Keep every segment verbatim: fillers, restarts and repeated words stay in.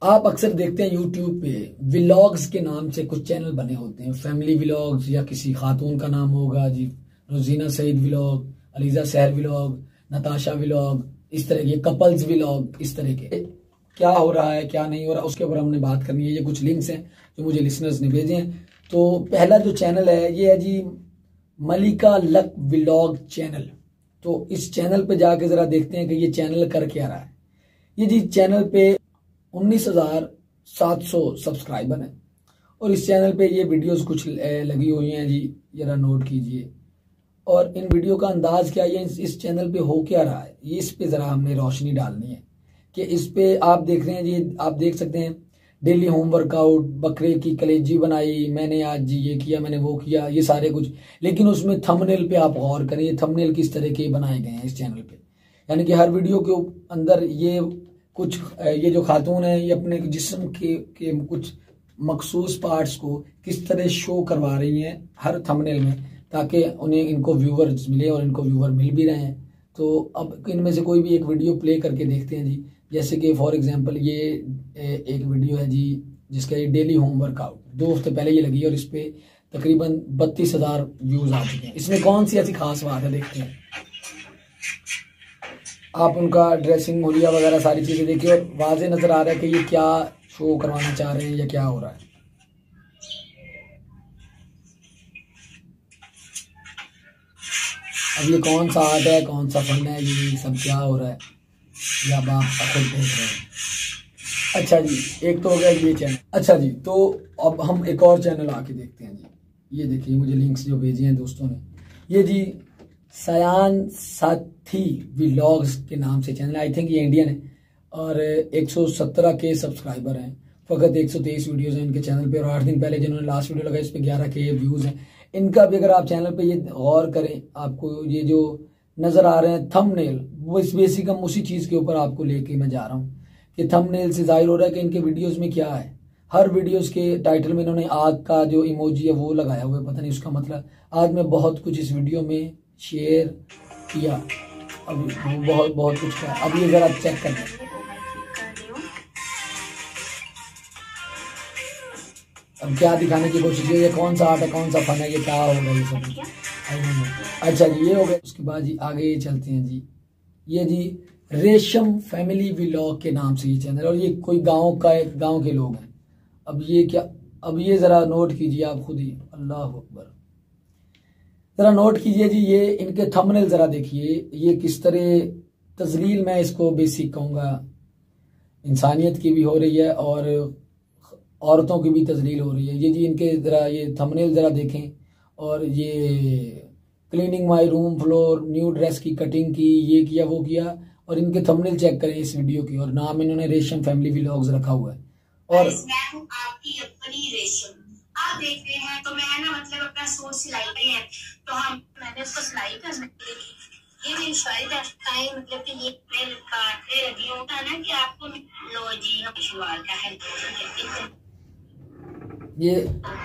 आप अक्सर देखते हैं यूट्यूब पे व्लॉग्स के नाम से कुछ चैनल बने होते हैं, फैमिली व्लॉग्स या किसी खातून का नाम होगा जी, Rozina Saeed vlog, Aliza Sahar vlog, Natasha vlog, इस तरह के कपल्स व्लॉग, इस तरह के क्या हो रहा है क्या नहीं हो रहा उसके ऊपर हमने बात करनी है। ये कुछ लिंक्स हैं जो मुझे लिसनर्स ने भेजे हैं। तो पहला जो चैनल है ये है जी मलिका लक व्लॉग चैनल। तो इस चैनल पे जाके जरा देखते हैं कि ये चैनल कर क्या रहा है। ये जी चैनल पे उन्नीस हजार सात सौ सब्सक्राइबर हैं और इस चैनल पे ये वीडियोस कुछ लगी हुई हैं जी, जरा नोट कीजिए। और इन वीडियो का अंदाज क्या है, इस चैनल पे हो क्या रहा है, ये इस पे जरा हमने रोशनी डालनी है कि इस पे आप देख रहे हैं जी, आप देख सकते हैं डेली होम वर्कआउट, बकरे की कलेजी बनाई, मैंने आज जी ये किया, मैंने वो किया, ये सारे कुछ। लेकिन उसमें थंबनेल पे आप गौर करें, ये थंबनेल किस तरह के बनाए गए हैं इस चैनल पे। यानी कि हर वीडियो के अंदर ये कुछ ये जो खातून है ये अपने जिस्म के, के कुछ मखसूस पार्ट्स को किस तरह शो करवा रही हैं हर थंबनेल में, ताकि उन्हें इनको व्यूवर्स मिले और इनको व्यूवर मिल भी रहे हैं। तो अब इनमें से कोई भी एक वीडियो प्ले करके देखते हैं जी। जैसे कि फॉर एग्जांपल ये एक वीडियो है जी जिसका ये डेली होम वर्कआउट, दो हफ्ते पहले ये लगी और इस पे तकरीबन बत्तीस हजार व्यूज आ चुके हैं। इसमें कौन सी ऐसी खास बात है, देखते हैं। आप उनका ड्रेसिंग मुहैया वगैरह सारी चीजें देखिए और वाज़ेह नजर आ रहा है कि ये क्या शो करवाना चाह रहे हैं या क्या हो रहा है। अब ये कौन सा आर्ट है, कौन सा फन है, ये सब क्या हो रहा है, या आप खुद देख रहे हैं। अच्छा जी, एक तो हो गया ये चैनल। अच्छा जी, तो अब हम एक और चैनल आके देखते हैं जी। ये देखिए मुझे लिंक्स जो भेजे हैं दोस्तों ने, ये जी सयान साथी व्लॉग्स के नाम से चैनल, आई थिंक ये इंडियन है और एक सौ सत्रह के सब्सक्राइबर हैं। फकत एक सौ तेईस वीडियोज़ हैं इनके चैनल पे और आठ दिन पहले जिन्होंने लास्ट वीडियो लगाई इस पर ग्यारह के व्यूज़ हैं। इनका भी अगर आप चैनल पे ये गौर करें, आपको ये जो नज़र आ रहे हैं थंबनेल, वो इस बेसिक हम उसी चीज़ के ऊपर आपको लेके मैं जा रहा हूँ कि थंबनेल से जाहिर हो रहा है कि इनके वीडियोज़ में क्या है। हर वीडियोज़ के टाइटल में इन्होंने आग का जो इमोजी है वो लगाया हुआ है, पता नहीं उसका मतलब। आज मैं बहुत कुछ इस वीडियो में शेयर किया, अभी बहुत बहुत कुछ किया। अब ये जरा चेक करते हैं, अब क्या दिखाने की कोशिश है, ये कौन सा आर्ट है, कौन सा फन है, ये क्या होगा ये सब। अच्छा जी, ये हो गया। उसके बाद जी आगे ये चलते हैं जी, ये जी रेशम फैमिली व्लॉग के नाम से ये चैनल, और ये कोई गांव का गांव के लोग हैं। अब ये क्या, अब ये जरा नोट कीजिए आप खुद ही, अल्लाह अकबर, जरा नोट कीजिए जी। ये इनके थंबनेल जरा देखिए, ये किस तरह तजलील, मैं इसको बेसिक कहूँगा, इंसानियत की भी हो रही है और औरतों की भी तजलील हो रही है। ये जी इनके जरा ये थंबनेल जरा देखें, और ये cleaning my room floor, new dress की कटिंग की, ये किया वो किया, और इनके थंबनेल चेक करें इस वीडियो की, और नाम इन्होंने रेशम फैमिली व्लॉग्स रखा हुआ है। और आपकी अपनी रेशम आप देख रहे हैं, तो मैं ना मतलब अपना सूट सिलाई पे है, तो हम मैंने उसको सिलाई करने के लिए ये मेरी शायद टाइम मतलब कि ये मेरे काटने लगी होता ना कि आपको लो जी हम शुरुआत का है। ये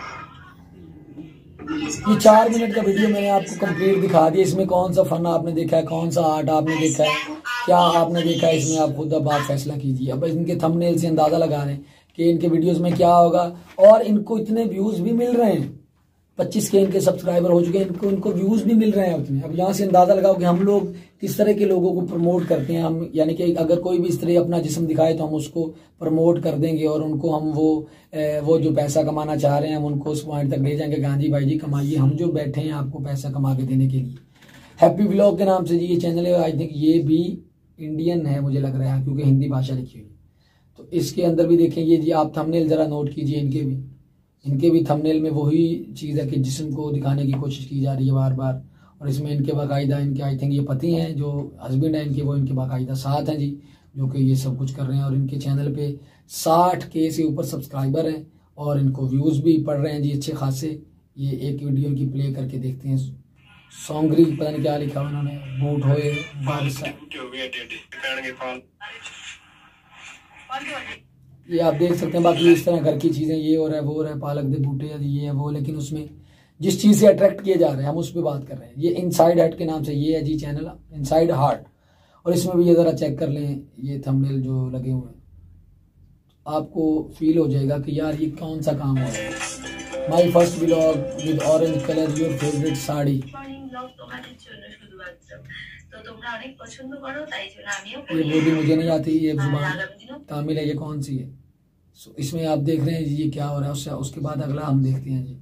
ये चार मिनट का वीडियो मैंने आपको कंप्लीट दिखा दिया। इसमें कौन सा फन आपने देखा है, कौन सा आर्ट आपने देखा है, क्या आपने देखा है, इसमें आप खुद अब आप फैसला कीजिए। अब इनके थंबनेल से अंदाजा लगा रहे हैं कि इनके वीडियोस में क्या होगा, और इनको इतने व्यूज भी मिल रहे हैं, पच्चीस के इनके सब्सक्राइबर हो चुके हैं, इनको इनको व्यूज भी मिल रहे हैं उतने। अब यहाँ से अंदाजा लगाओ कि हम लोग किस तरह के लोगों को प्रमोट करते हैं हम, यानी कि अगर कोई भी इस तरह अपना जिस्म दिखाए तो हम उसको प्रमोट कर देंगे और उनको हम वो वो जो पैसा कमाना चाह रहे हैं हम उनको उस पॉइंट तक ले जाएंगे, गांधी भाई जी कमाइए, हम जो बैठे हैं आपको पैसा कमा के देने के लिए। हैप्पी व्लॉग के नाम से जी ये चैनल है, आई थिंक ये भी इंडियन है मुझे लग रहा है, क्योंकि हिंदी भाषा लिखी हुई है। तो इसके अंदर भी देखें ये जी, आप थंबनेल जरा नोट कीजिए, इनके भी इनके भी थंबनेल में वही चीज़ है कि जिस्म को दिखाने की कोशिश की जा रही है बार बार, और इसमें इनके बाकायदा इनके आई थिंक ये पति हैं जो हस्बैंड है इनके, वो इनके बाकायदा साथ हैं जी, जो कि ये सब कुछ कर रहे हैं। और इनके चैनल पे साठ के से ऊपर सब्सक्राइबर हैं और इनको व्यूज़ भी पड़ रहे हैं जी अच्छे खासे। ये एक वीडियो की प्ले करके देखते हैं। सौंगरी पता नहीं क्या लिखा उन्होंने, बूट होए बारिश, ये आप देख सकते हैं। बाकी इस तरह घर की चीज़ें, ये हो रहा है वो हो रहा है, पालक दे बूटे ये है वो, लेकिन उसमें जिस चीज़ से अट्रैक्ट किए जा रहे हैं हम उस पर बात कर रहे हैं। ये इनसाइड हार्ट के नाम से ये है जी चैनल, इनसाइड हार्ट, और इसमें भी ये ज़रा चेक कर लें ये थंबनेल जो लगे हुए हैं। आपको फील हो जाएगा कि यार ये कौन सा काम है। My first vlog with orange colour your favourite sari. ये बोली मुझे नहीं आती, ये जुबान तामिल है, ये कौन सी है। so, इसमें आप देख रहे हैं जी ये क्या हो रहा है। उससे उसके बाद अगला हम देखते हैं जी,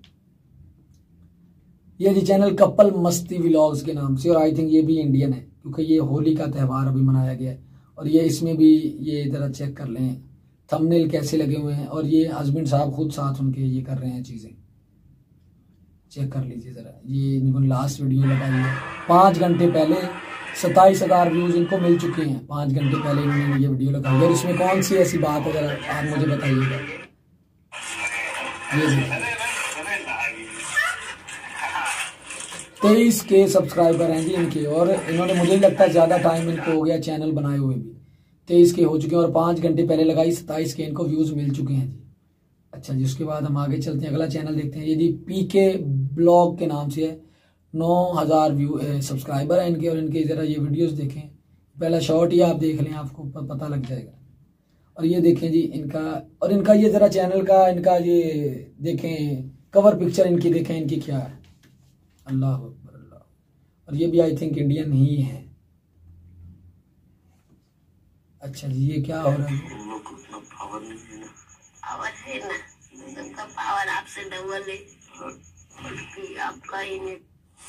ये जी चैनल कपल मस्ती व्लॉग्स के नाम से, और आई थिंक ये भी इंडियन है क्योंकि ये होली का त्यौहार अभी मनाया गया है। और ये इसमें भी ये जरा चेक कर लें थंबनेल कैसे लगे हुए हैं, और ये हस्बैंड साहब खुद साथ उनके ये कर रहे हैं चीज़ें, चेक कर लीजिए ज़रा। ये इनको लास्ट वीडियो लगाई है पाँच घंटे पहले, सत्ताईस हजार व्यूज़ इनको मिल चुके हैं। पाँच घंटे पहले इन्होंने ये वीडियो लगाई, और इसमें कौन सी ऐसी बात है ज़रा आप मुझे बताइएगा। ये तेईस के सब्सक्राइबर हैं जी इनके, और इन्होंने मुझे नहीं लगता ज़्यादा टाइम इनको हो गया चैनल बनाए हुए भी। तेईस के हो चुके हैं और पाँच घंटे पहले लगाई, सत्ताईस के इनको व्यूज़ मिल चुके हैं जी। अच्छा जी, उसके बाद हम आगे चलते हैं, अगला चैनल देखते हैं। ये जी पी के ब्लॉग के नाम से है, नौ हज़ार व्यू सब्सक्राइबर हैं इनके, और इनके ज़रा ये वीडियोस देखें। पहला शॉर्ट ही आप देख लें, आपको पता लग जाएगा। और ये देखें जी इनका, और इनका ये ज़रा चैनल का इनका ये देखें कवर पिक्चर इनकी देखें, इनकी क्या है। अल्लाह अकबर अल्लाह। और ये भी आई थिंक इंडियन ही है। अच्छा जी, ये क्या हो रहा है। पावर नहीं है, पावर है ना, सबका पावर आपसे डबल है, आपका ही नहीं।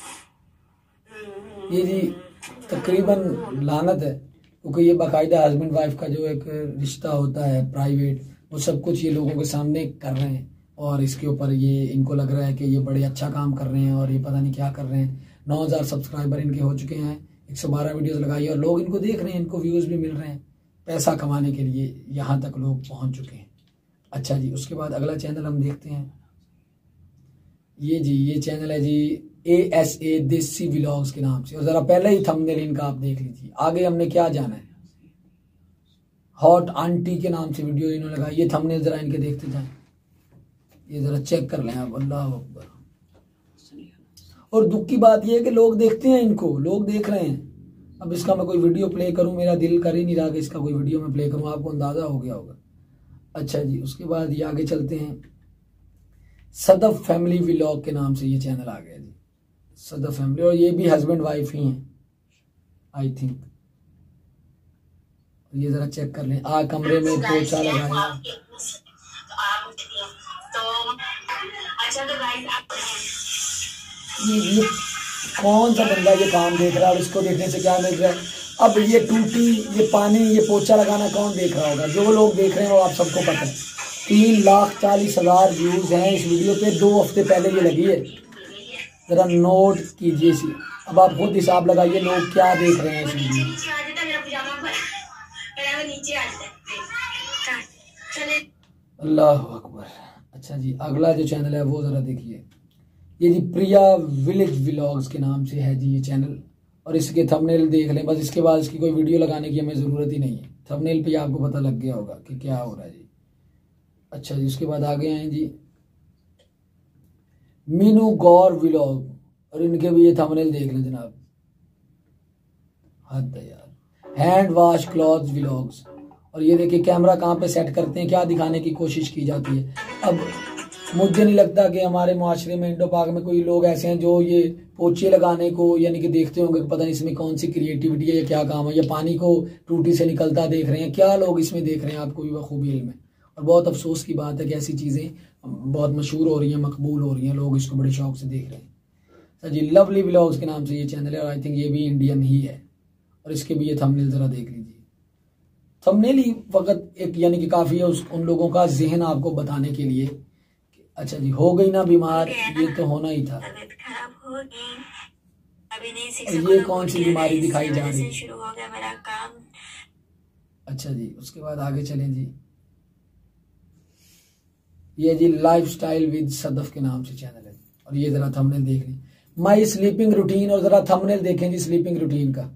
ये जी तकरीबन लानत है क्योंकि ये बाकायदा हस्बैंड वाइफ का जो एक रिश्ता होता है प्राइवेट, वो सब कुछ ये लोगों के सामने कर रहे हैं, और इसके ऊपर ये इनको लग रहा है कि ये बड़े अच्छा काम कर रहे हैं और ये पता नहीं क्या कर रहे हैं। नौ हज़ार सब्सक्राइबर इनके हो चुके हैं, एक सौ बारह वीडियोज़ लगाई और लोग इनको देख रहे हैं, इनको व्यूज़ भी मिल रहे हैं। पैसा कमाने के लिए यहाँ तक लोग पहुँच चुके हैं। अच्छा जी, उसके बाद अगला चैनल हम देखते हैं। ये जी ये चैनल है जी ए एस ए देसी व्लॉग्स के नाम से, और ज़रा पहले ही थंबनेल इनका आप देख लीजिए। आगे हमने क्या जाना है, हॉट आंटी के नाम से वीडियो इन्होंने लगाई। ये थंबनेल ज़रा इनके देखते जाएं, ये ज़रा चेक कर लें आप। अल्लाह अकबर। और दुख की बात यह है कि लोग देखते हैं इनको, लोग देख रहे हैं। अब इसका मैं कोई वीडियो प्ले करूं, मेरा दिल कर ही नहीं रहा कि इसका कोई वीडियो मैं प्ले करूं, आपको अंदाज़ा हो गया होगा। अच्छा जी, उसके बाद ये आगे चलते हैं। सदफ फैमिली व्लॉग के नाम से ये चैनल आ गया जी, सदफ फैमिली, और ये भी हस्बैंड वाइफ ही हैं आई थिंक। ये ज़रा चेक कर लें। आ कमरे में पोछा लगाया। ये ये कौन सा बंदा ये काम देख रहा है, और इसको देखने से क्या मिल रहा है। अब ये टूटी, ये पानी, ये पोछा लगाना कौन देख रहा होगा। जो लोग देख रहे हैं वो आप सबको पता है। तीन लाख चालीस हजार व्यूज हैं इस वीडियो पे, दो हफ्ते पहले ये लगी है। जरा नोट कीजिए इसी, अब आप खुद हिसाब लगाइए लोग क्या देख रहे हैं इस वीडियो में। अल्लाह अकबर। अच्छा जी, अगला जो चैनल है वो ज़रा देखिए। ये जी प्रिया विलेज व्लॉग्स के नाम से है जी ये चैनल, और इसके थंबनेल देख लें बस। इसके बाद इसकी कोई वीडियो लगाने की हमें ज़रूरत ही नहीं है, थंबनेल पे आपको पता लग गया होगा कि क्या हो रहा है जी। अच्छा जी, उसके बाद आगे आए जी मीनू गौर व्लॉग, और इनके भी ये थंबनेल देख लें जनाब, हद है यार। हैंड वॉश क्लॉथ्स व्लॉग्स, और ये देखिए कैमरा कहाँ पे सेट करते हैं, क्या दिखाने की कोशिश की जाती है। अब मुझे नहीं लगता कि हमारे मुआशरे में, इंडो पाक में कोई लोग ऐसे हैं जो ये पोछे लगाने को यानी कि देखते होंगे, पता नहीं इसमें कौन सी क्रिएटिविटी है या क्या काम है, या पानी को टूटी से निकलता देख रहे हैं, क्या लोग इसमें देख रहे हैं आपको भी बखूबी इल्म है। और बहुत अफसोस की बात है कि ऐसी चीज़ें बहुत मशहूर हो रही हैं, मकबूल हो रही हैं, लोग इसको बड़े शौक से देख रहे हैं। सर जी, लवली व्लॉग्स के नाम से ये चैनल है, और आई थिंक ये भी इंडियन ही है, और इसके भी ये थंबनेल ज़रा देख लीजिए। थंबनेल ही फकत एक यानी कि काफ़ी है उस उन लोगों का जहन आपको बताने के लिए। अच्छा जी, हो गई ना बीमार, ये तो होना ही था। ये कौन सी बीमारी दिखाई जा रही है, शुरू हो गया मेरा काम। अच्छा जी, उसके बाद आगे चलें जी। ये जी लाइफस्टाइल विद सदफ के नाम से चैनल है, और ये जरा थंबनेल देख लें, माई स्लीपिंग रूटीन, और जरा थंबनेल देखें जी स्लीपिंग रूटीन का।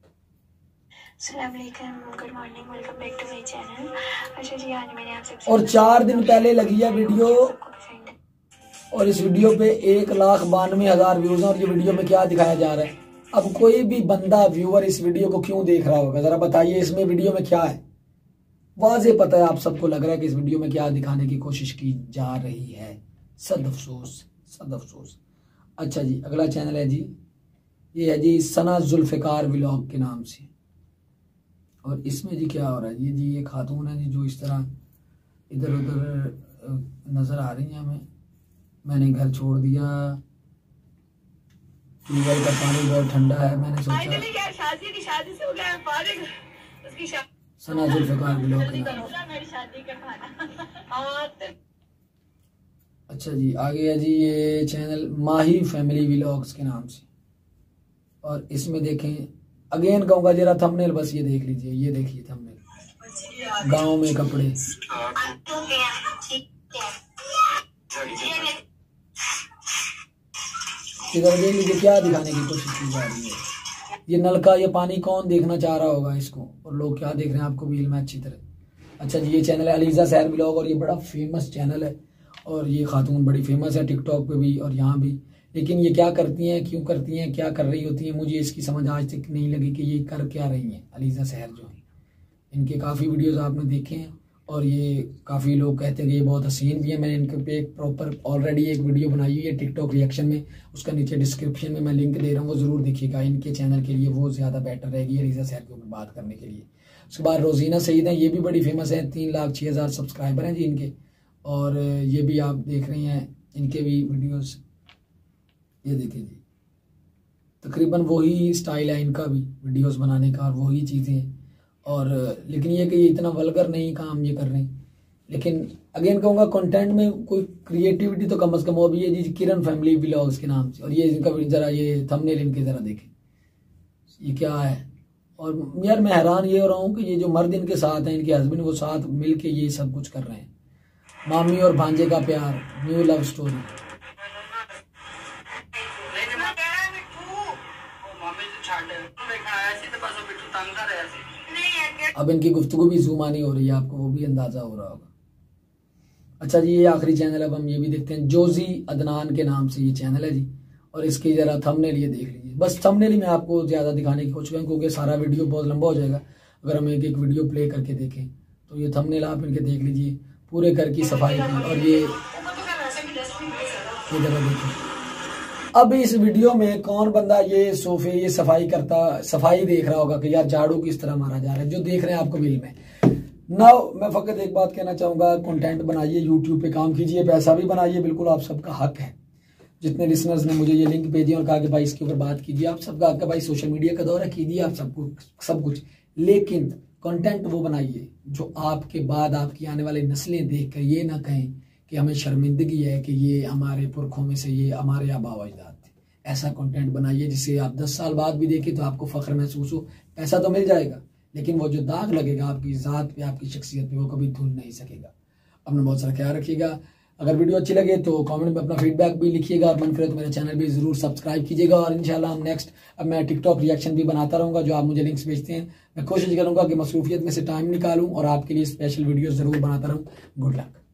Good morning, welcome back to my channel. अच्छा जी, आज मैंने आपसे और चार दिन पहले लगी है वीडियो, और इस वीडियो पे एक लाख बानवे हजार व्यूज हैं, और ये वीडियो में क्या दिखाया जा रहा है। अब कोई भी बंदा व्यूअर इस वीडियो को क्यों देख रहा होगा, जरा बताइए इसमें वीडियो में क्या है। वाज़ेह पता है आप सबको लग रहा है कि इस वीडियो में क्या दिखाने की कोशिश की जा रही है। सद अफसोस, सद अफसोस। अच्छा जी, अगला चैनल है जी, ये है जी सना जुल्फ़िकार व्लॉग के नाम से। और इसमें जी क्या हो रहा है जी, जी ये खातून है जी जो इस तरह इधर उधर नज़र आ रही हैं हमें। मैंने घर छोड़ दिया, ट्यूबवेल का पानी बहुत ठंडा है, मैंने सोचा शादी की शादी से हो गया है फारिग, उसकी शादी सना जुल्फ़िकार व्लॉग के नाम। मेरी शादी का खाना। अच्छा जी, आगे है जी ये चैनल माही फैमिली व्लॉग्स के नाम से। और इसमें देखें, अगेन कहूँगा जरा थंबनेल बस ये देख लीजिए, ये देखिए थंबनेल, गांव में कपड़े। इधर देख लीजिए क्या दिखाने की कोशिश की जा रही है। ये नलका, ये पानी कौन देखना चाह रहा होगा इसको, और लोग क्या देख रहे हैं आपको वील में अच्छी तरह। अच्छा जी, ये चैनल है अलीज़ा सहर व्लॉग और ये बड़ा फेमस चैनल है और ये खातून बड़ी फेमस है टिकटॉक पे भी और यहाँ भी। लेकिन ये क्या करती हैं, क्यों करती हैं, क्या कर रही होती हैं, मुझे इसकी समझ आज तक नहीं लगी कि ये कर क्या रही हैं। अलीज़ा सहर जो है, इनके काफ़ी वीडियोस आपने देखे हैं और ये काफ़ी लोग कहते हैं कि ये बहुत हसीन भी है। मैंने इनके पे एक प्रॉपर ऑलरेडी एक वीडियो बनाई हुई है टिकटॉक रिएक्शन में, उसका नीचे डिस्क्रिप्शन में मैं लिंक दे रहा हूँ, वो ज़रूर देखिएगा। इनके चैनल के लिए वो ज़्यादा बेटर रहेगी अलीज़ा सहर के ऊपर बात करने के लिए। उसके बाद रोजीना सईद हैं, ये भी बड़ी फेमस है, तीन लाख छः हज़ार सब्सक्राइबर हैं जी इनके। और ये भी आप देख रहे हैं इनके भी वीडियोस, ये देखिए जी, तकरीबन वही स्टाइल है इनका भी वीडियोस बनाने का और वही चीज़ें। और लेकिन ये कि ये इतना वल्गर नहीं काम ये कर रहे हैं। लेकिन अगेन कहूँगा कंटेंट में कोई क्रिएटिविटी तो कम अज़ कम हो भी है जी, किरण फैमिली व्लॉग्स के नाम से। और ये इनका ज़रा ये थंबनेल इनके ज़रा देखें, ये क्या है। और यार मैं हैरान ये हो रहा हूँ कि ये जो मर्द इनके साथ हैं, इनके हस्बैंड, वो साथ मिल के ये सब कुछ कर रहे हैं। मामी और भांजे का प्यार, न्यू लव स्टोरी। अब इनकी गुफ्तगू भी जूम आनी हो रही है, आपको वो भी अंदाजा हो रहा होगा। अच्छा जी, ये आखिरी चैनल अब हम ये भी देखते हैं, जोजी अदनान के नाम से ये चैनल है जी। और इसकी जरा थंबनेल ये देख लीजिए, बस थंबनेल ही मैं आपको ज़्यादा दिखाने की कोशिश करूँ क्योंकि सारा वीडियो बहुत लंबा हो जाएगा अगर हम एक एक वीडियो प्ले करके देखें। तो ये थंबनेल आप इनके देख लीजिए, पूरे घर की सफाई की। और ये ये जरा देखिए, अब इस वीडियो में कौन बंदा ये सोफे ये सफाई करता, सफाई देख रहा होगा कि यार झाड़ू किस तरह मारा जा रहा है, जो देख रहे हैं आपको बिल में। नाउ मैं फकत एक बात कहना चाहूँगा, कंटेंट बनाइए, यूट्यूब पे काम कीजिए, पैसा भी बनाइए, बिल्कुल आप सबका हक है। जितने लिसनर्स ने मुझे ये लिंक भेजे और कहा कि भाई इसके ऊपर बात कीजिए, आप सबका हक है भाई, सोशल मीडिया का दौर है, कीजिए आप सब कुछ सब कुछ। लेकिन कंटेंट वो बनाइए जो आपके बाद आपकी आने वाली नस्लें देख कर ये ना कहें कि हमें शर्मिंदगी है कि ये हमारे पुरखों में से ये हमारे आबा व अजदाद थे। ऐसा कंटेंट बनाइए जिसे आप दस साल बाद भी देखें तो आपको फख्र महसूस हो। पैसा तो मिल जाएगा लेकिन वो जो दाग लगेगा आपकी ज़ात पे, आपकी शख्सियत पे, वो कभी धुल नहीं सकेगा। अपना बहुत सारा ख्याल रखिएगा। अगर वीडियो अच्छी लगे तो कमेंट में अपना फीडबैक भी लिखिएगा और मन करे तो मेरे चैनल भी ज़रूर सब्सक्राइब कीजिएगा। और इंशाल्लाह हम नेक्स्ट, अब मैं टिकटॉक रिएक्शन भी बनाता रहूँगा, जो आप मुझे लिंक्स भेजते हैं। मैं कोशिश करूँगा कि मसरूफियत में से टाइम निकालूँ और आपके लिए स्पेशल वीडियो ज़रूर बनाता रहूँ। Good luck.